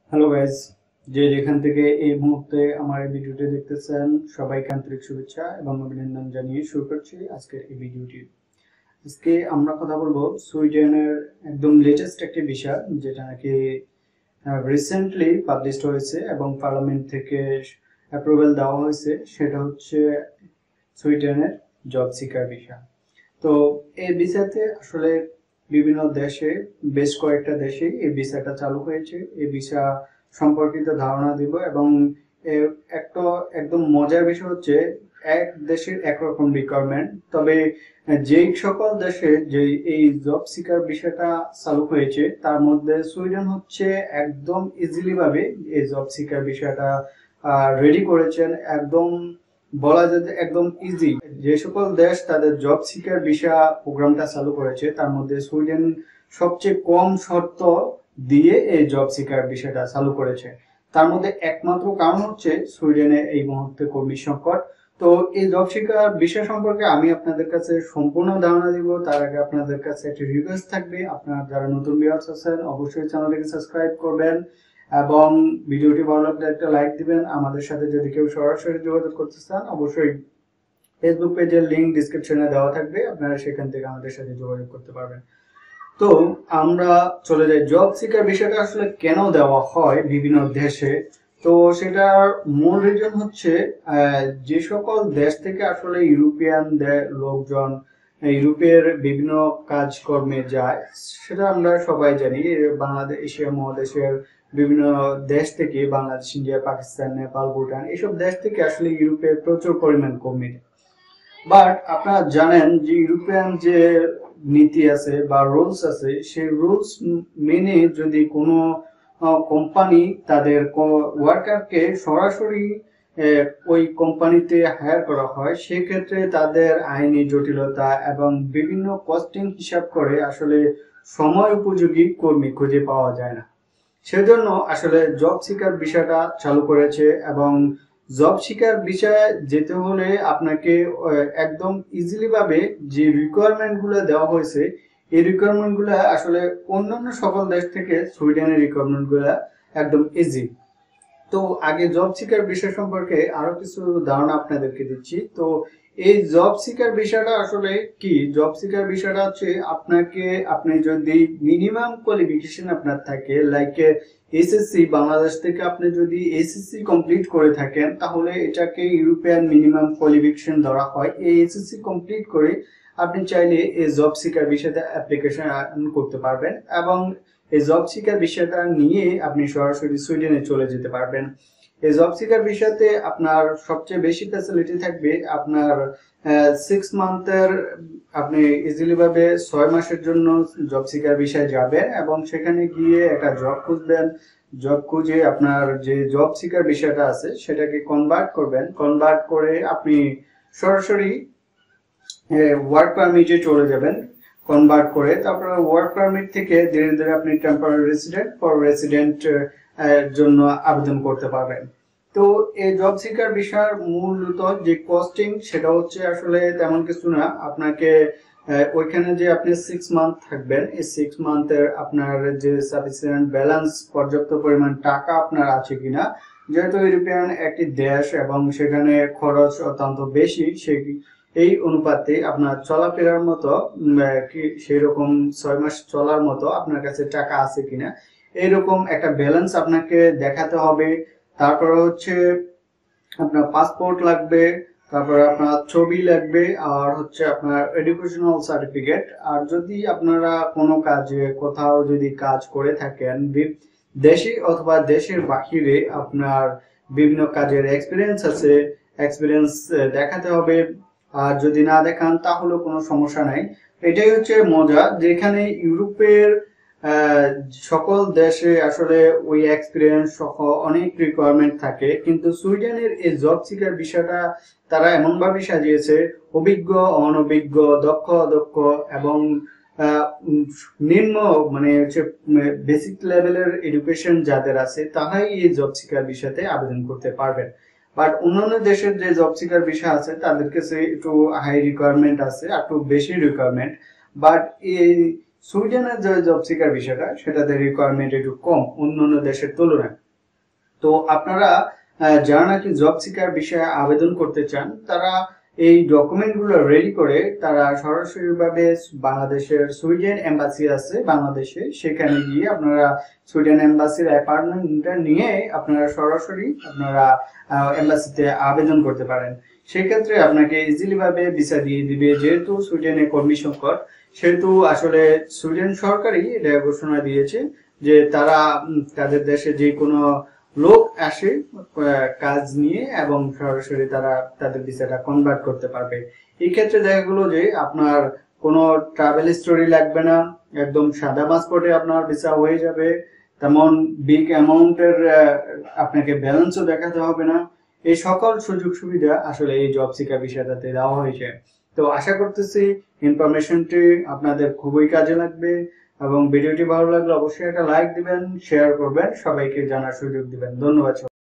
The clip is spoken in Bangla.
হ্যালো গাইজ, যে যেখান থেকে এই মুহূর্তে আমার এই ভিডিওটি দেখতেছেন সবাইকে আন্তরিক শুভেচ্ছা এবং অভিনন্দন জানিয়ে শুরু করছি আজকের এই ভিডিওটি। আজকে আমরা কথা বলবো সুইডেনের একদম লেটেস্ট একটি বিষয়, যেটা নাকি রিসেন্টলি পাবলিশড হয়েছে এবং পার্লামেন্ট থেকে অ্যাপ্রুভাল দেওয়া হয়েছে। সেটা হচ্ছে সুইডেনের জব সিকার ভিসা। তো এই ভিসাতে আসলে বিভিন্ন দেশে, বেশ কয়েকটা দেশে এই ভিসাটা চালু হয়েছে। এই ভিসা সম্পর্কিত ধারণা দিব এবং একটা একদম মজার বিষয় হচ্ছে এক দেশের একরকম রিকোয়ারমেন্ট, তবে যেই সকল দেশে যে এই জব সিকার বিষয়টা চালু হয়েছে তার মধ্যে সুইডেন হচ্ছে একদম ইজিলি ভাবে এই জব সিকার বিষয়টা রেডি করেছেন। একদম বলা যায় যে একদম ইজি। যে সকল দেশ তাদের জব সিকার ভিসা প্রোগ্রামটা চালু করেছে তার মধ্যে সুইডেন সবচেয়ে কম শর্ত দিয়ে এই জব সিকার ভিসাটা চালু করেছে। তার মধ্যে একমাত্র কারণ হচ্ছে সুইডেনে এই মুহূর্তে কর্মী সংকট। তো এই জব সিকার বিষয় সম্পর্কে আমি আপনাদের কাছে সম্পূর্ণ ধারণা দিব। তার আগে আপনাদের কাছে একটা রিকোয়েস্ট থাকবে, আপনারা যারা নতুন ভিউয়ার্স আছেন অবশ্যই চ্যানেলটিকে সাবস্ক্রাইব করবেন এবং ভিডিওটি ভালো লাগলে একটা লাইক দিবেন। আমাদের সাথে যদি কেউ সরাসরি যোগাযোগ করতে চান অবশ্যই ফেসবুক পেজের লিংক ডিসক্রিপশনে দেওয়া থাকবে, আপনারা সেখান থেকে আমাদের সাথে যোগাযোগ করতে পারবেন। তো আমরা চলে যাই জব সিকার বিষয়টা আসলে কেন দেওয়া হয় বিভিন্ন দেশে। তো সেটার মূল রিজন হচ্ছে যে সকল দেশ থেকে আসলে ইউরোপিয়ান লোকজন ইউরোপের বিভিন্ন কাজকর্মে যায়, সেটা আমরা সবাই জানি। বাংলাদেশ, এশিয়া মহাদেশের বিভিন্ন দেশ থেকে, বাংলাদেশ, ইন্ডিয়া, পাকিস্তান, নেপাল, ভুটান, এসব দেশ থেকে আসলে ইউরোপে প্রচুর পরিমাণ কর্মী। বাট আপনারা জানেন যে ইউরোপিয়ান যে নীতি আছে বা রুলস আছে, সেই রুলস মেনে যদি কোনো কোম্পানি তাদের ওয়ার্কারকে সরাসরি ওই কোম্পানিতে হায়ার করা হয়, সেক্ষেত্রে তাদের আইনি জটিলতা এবং বিভিন্ন কস্টিং হিসাব করে আসলে সময় উপযোগী কর্মী খুঁজে পাওয়া যায় না। সেজন্য আসলে জব সিকার বিষয়টা চালু করেছে এবং জব সিকার বিষয়ে যেতে হলে আপনাকে একদম ইজিলি ভাবে যে রিকোয়ারমেন্ট গুলো দেওয়া হয়েছে, এই রিকোয়ারমেন্ট গুলো আসলে অন্যান্য সকল দেশ থেকে সুইডেনের রিকোয়ারমেন্ট গুলা একদম ইজি। তো আগে জব সিকার বিষয় সম্পর্কে আরো কিছু ধারণা আপনাদেরকে দিচ্ছি। তো এই জব সিকার বিষয়টা আসলে কি? জব সিকার বিষয়টা হচ্ছে আপনাকে, আপনি যদি মিনিমাম কোয়ালিফিকেশন আপনার থাকে, লাইক এসএসসি, বাংলাদেশ থেকে আপনি যদি এসএসসি কমপ্লিট করে থাকেন তাহলে এটাকে ইউরোপিয়ান মিনিমাম কোয়ালিফিকেশন ধরা হয়। এই এসএসসি কমপ্লিট করে আপনি চাইলে এই জব সিকার বিষয়টা অ্যাপ্লিকেশন করতে পারবেন এবং এই জব সিকার বিষয়টা নিয়ে আপনি সরাসরি সুইডেনে চলে যেতে পারবেন। এই জব সিকার বিষয়তে আপনার সবচেয়ে বেশি ফ্যাসিলিটি থাকবে। আপনার 6 মান্থের, আপনি ইজিলি ভাবে 6 মাসের জন্য জব সিকার বিষয়ে যাবেন এবং সেখানে গিয়ে একটা জব খুঁজবেন। জব খুঁজে আপনার যে জব সিকার বিষয়টা আছে সেটাকে কনভার্ট করবেন। কনভার্ট করে আপনি সরাসরি ওয়ার্ক পারমিটে চলে যাবেন। কনভার্ট করে তারপরে ওয়ার্ক পারমিট থেকে ধীরে ধীরে আপনি টেম্পোরারি রেসিডেন্ট ফর রেসিডেন্ট জন্য আবেদন করতে পারবেন। তো এই জব সিকার বিষয়ের মূলত যে কস্টিং, সেটা হচ্ছে আসলে তেমন কিছু না। আপনাকে ওইখানে যে আপনি 6 মান্থ থাকবেন, এই 6 মান্থের আপনার যে সাফিসিয়েন্ট ব্যালেন্স, পর্যাপ্ত পরিমাণ টাকা আপনার আছে কিনা, যেহেতু ইউরোপিয়ান একটি দেশ এবং সেখানে খরচ অত্যন্ত বেশি, এই অনুপাতে আপনার চলাফেরার মতো সেই রকম 6 মাস চলার মতো আপনার কাছে টাকা আছে কিনা, এইরকম একটা ব্যালেন্স আপনাকে দেখাতে হবে। তারপরে হচ্ছে আপনার পাসপোর্ট লাগবে, তারপরে আপনার ছবি লাগবে, আর হচ্ছে আপনার এডুকেশনাল সার্টিফিকেট। আর যদি আপনারা কোনো কাজে কোথাও যদি কাজ করে থাকেন দেশে অথবা দেশের বাহিরে, আপনার বিভিন্ন কাজের এক্সপিরিয়েন্স আছে, এক্সপিরিয়েন্স দেখাতে হবে। আর যদি না দেখান তাহলে কোনো সমস্যা নাই। এটাই হচ্ছে মজা, যেখানে ইউরোপের সকল দেশে আসলে ওই এক্সপিরিয়েন্স সহ অনেক রিকোয়ারমেন্ট থাকে, কিন্তু সুইডেনের এই জব সিকার বিষয়টা তারা এমন ভাবে সাজিয়েছে, অভিজ্ঞ, অনভিজ্ঞ, দক্ষ, অদক্ষ এবং নিম্ন, মানে হচ্ছে বেসিক লেভেলের এডুকেশন যাদের আছে তারাই এই জব সিকার বিষয়তে আবেদন করতে পারবেন। বাট অন্যান্য দেশের যে জব সিকার বিষয় আছে তাদের কাছে একটু হাই রিকোয়ারমেন্ট আছে, একটু বেশি রিকোয়ারমেন্ট। বাট এই সুইডেনের যে জব সিকার বিষয়টা সেটাতে রিকোয়ারমেন্ট একটু কম অন্যান্য দেশের তুলনায়। তো আপনারা যারা নাকি জব সিকার বিষয়ে আবেদন করতে চান তারা এই ডকুমেন্টগুলো রেডি করে তারা সরাসরি ভাবে বাংলাদেশের সুইডেন এম্বাসি আছে বাংলাদেশে, সেখানে গিয়ে আপনারা সুইডেন এম্বাসির অ্যাপার্টমেন্টটা নিয়ে আপনারা সরাসরি আপনারা এম্বাসিতে আবেদন করতে পারেন। সেক্ষেত্রে আপনাকে ইজিলি ভাবে ভিসা দিয়ে দিবে, যেহেতু সুইডেনে কর্মী সংকট, সেহেতু আসলে সুইডেন সরকারই এটা ঘোষণা দিয়েছে যে তারা তাদের দেশে যে কোনো লোক আসে কাজ নিয়ে এবং সরাসরি তারা তাদের ভিসাটা কনভার্ট করতে পারবে। এই ক্ষেত্রে দেখা গেলো যে আপনার কোনো ট্রাভেল স্টোরি লাগবে না, একদম সাদা পাসপোর্টে আপনার ভিসা হয়ে যাবে, তেমন বিগ অ্যামাউন্টের আপনাকে ব্যালেন্সও দেখাতে হবে না। এই সকল সুযোগ সুবিধা আসলে এই জব সিকার বিষয়টাতে দেওয়া হয়েছে। তো আশা করতেছি ইনফরমেশনটি আপনাদের খুবই কাজে লাগবে এবং ভিডিওটি ভালো লাগলে অবশ্যই একটা লাইক দিবেন, শেয়ার করবেন, সবাইকে জানার সুযোগ দিবেন। ধন্যবাদ।